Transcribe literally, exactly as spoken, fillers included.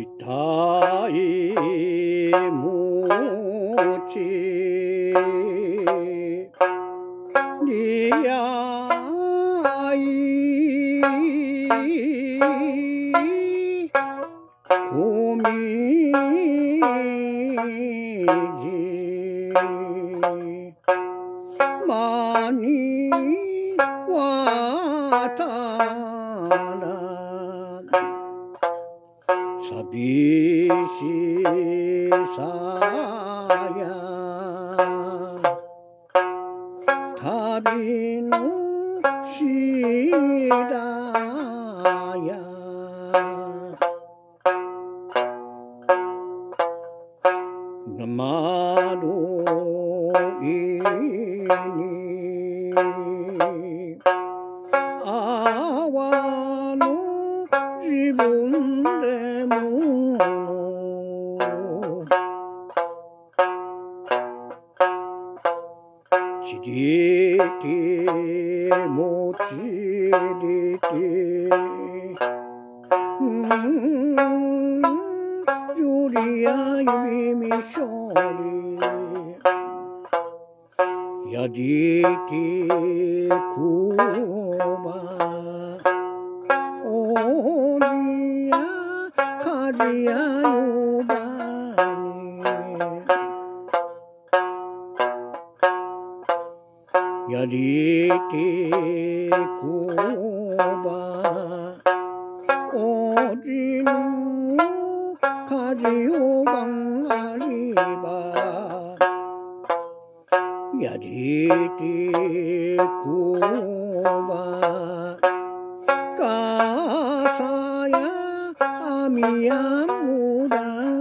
りたいむちりやいこみじまにわたら淋しさや旅のしだやまどいにあわの自分でむぬちりてもちりてよりや呼びみしょりやりて久葉笠や風や呼ばにやりて久葉おじの風呼ばんありばやりて久葉笠や雨やむら